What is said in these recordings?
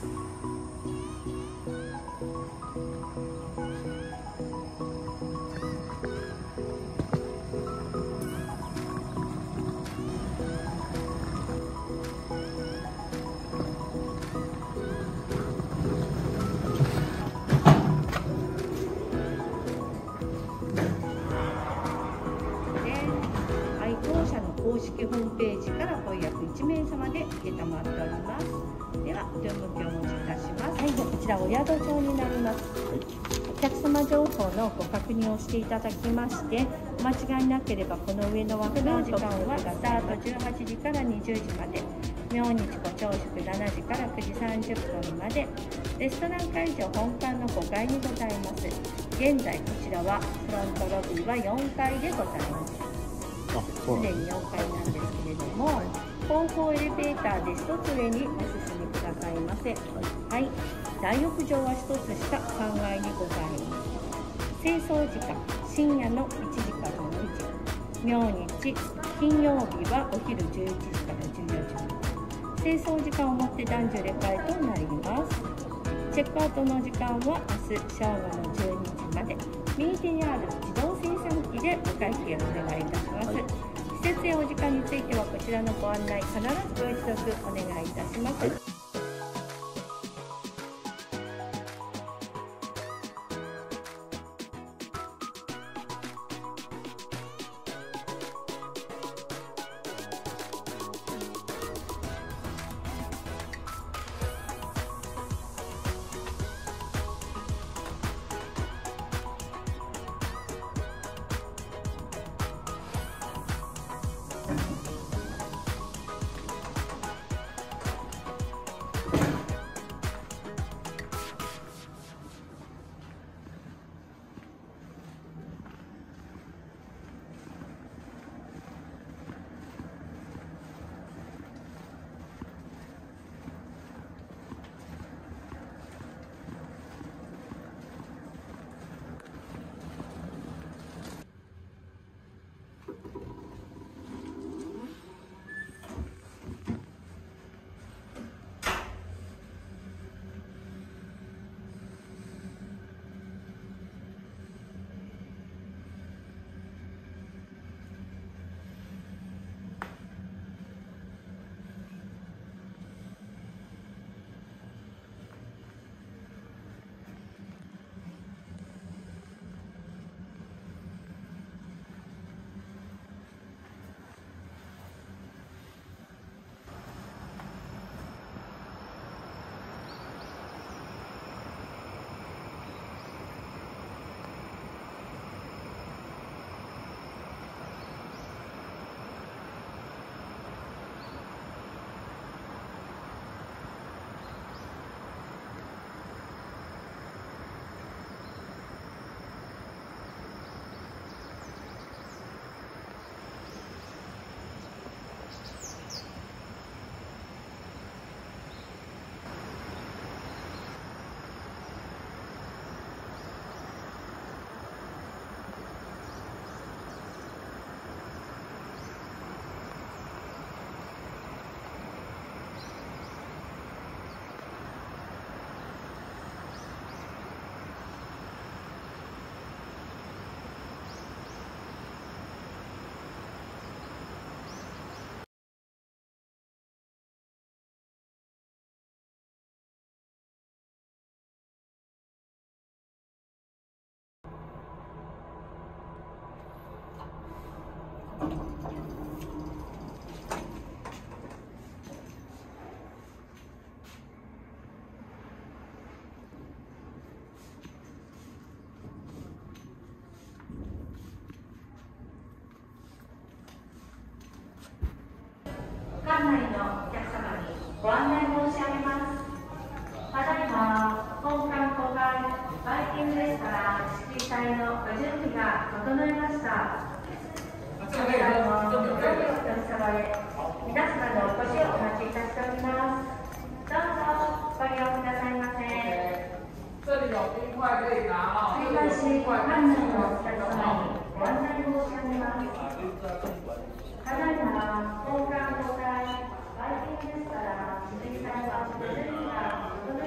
公式ホームページからご予約1名様で承っております。では、お手向きをお持ちいたします。はい、こちらお宿帳になります。お客様情報のご確認をしていただきまして、お間違いなければこの上の枠の時間はスタート18時から20時まで、明日ご朝食7時から9時30分まで、レストラン会場本館の5階にございます。現在こちらはフロントロビーは4階でございます。すでに4階なんですけれども、後方エレベーターで1つ上にお進みくださいませ。はい、大浴場は1つ下3階にございます。清掃時間、深夜の1時から2時、明日、金曜日はお昼11時から14時まで、清掃時間をもって男女入れ替えとなります。チェックアウトの時間は明日正午の12時まで、右手にある自動精算機でお会計をお願いいたします。施設やお時間についてはこちらのご案内必ずご一読お願いいたします。館内のお客様にご案内申し上げます。ただいま本館5階バイキングレストラン式体のご準備が整いました。こちらのご用意をお客様へ皆様のお越しをお待ちいたしております。どうぞご利用くださいませ。 这里有冰块可以拿啊。 繰り返し館内のお客様にご案内申し上げます。ただいま本館5階バイキングレストラン式体のご準備が整いました。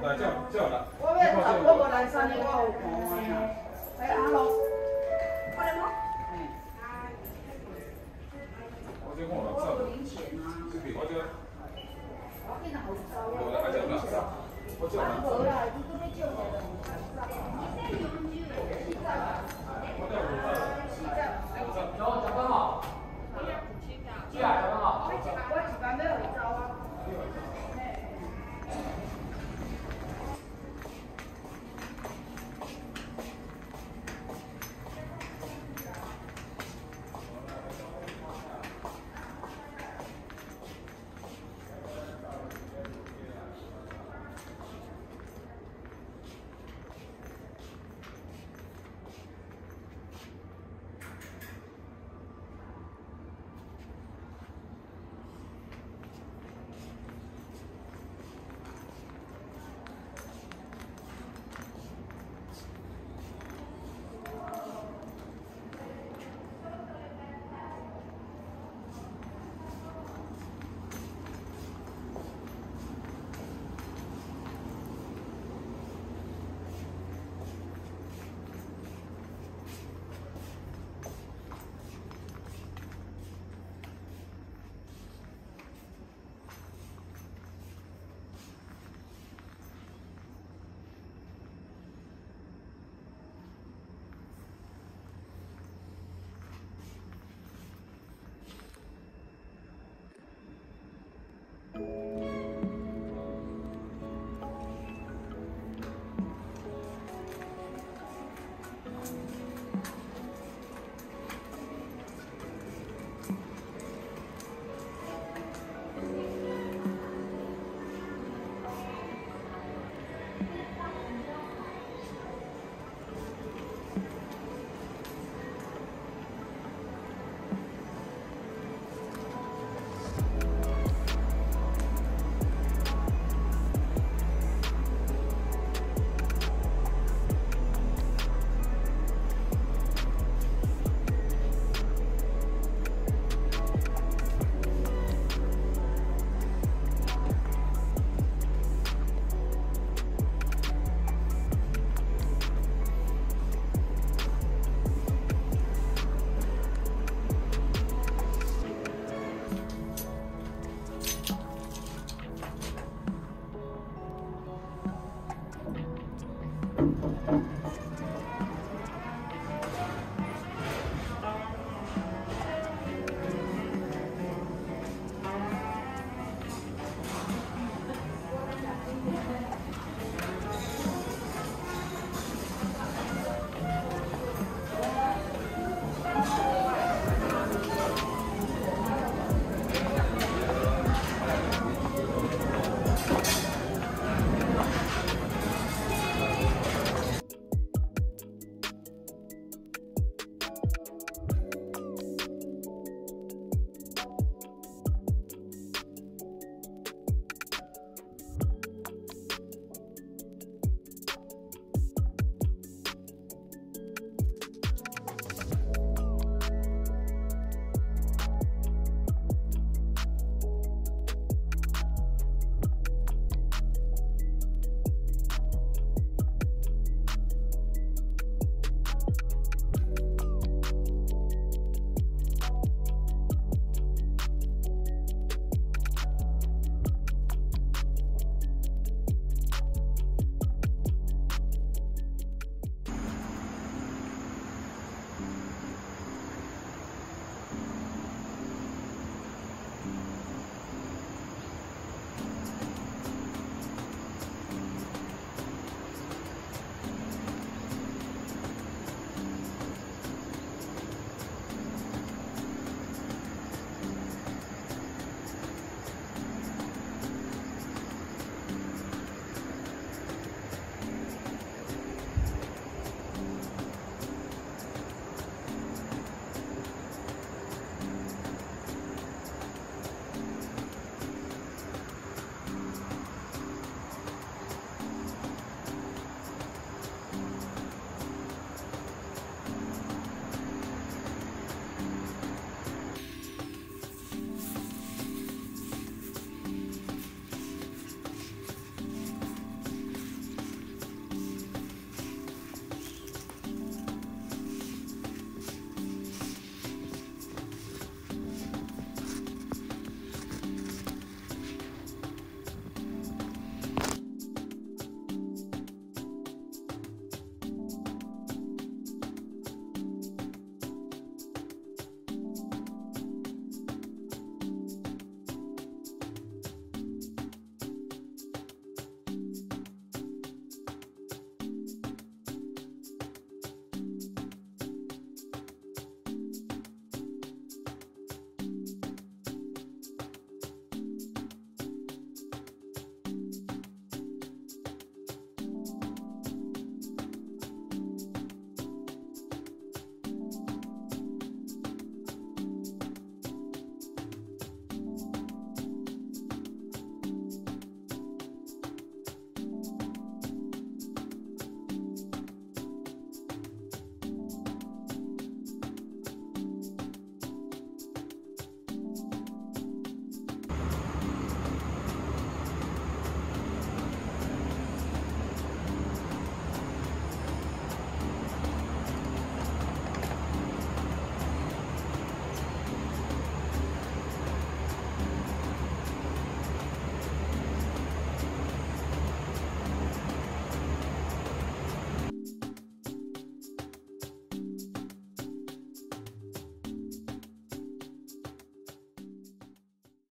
来叫来。 我无来3年，我有看啊。哎，阿龙，快点吗？ 我这看了，我零钱啊。这边我这。我这。我这。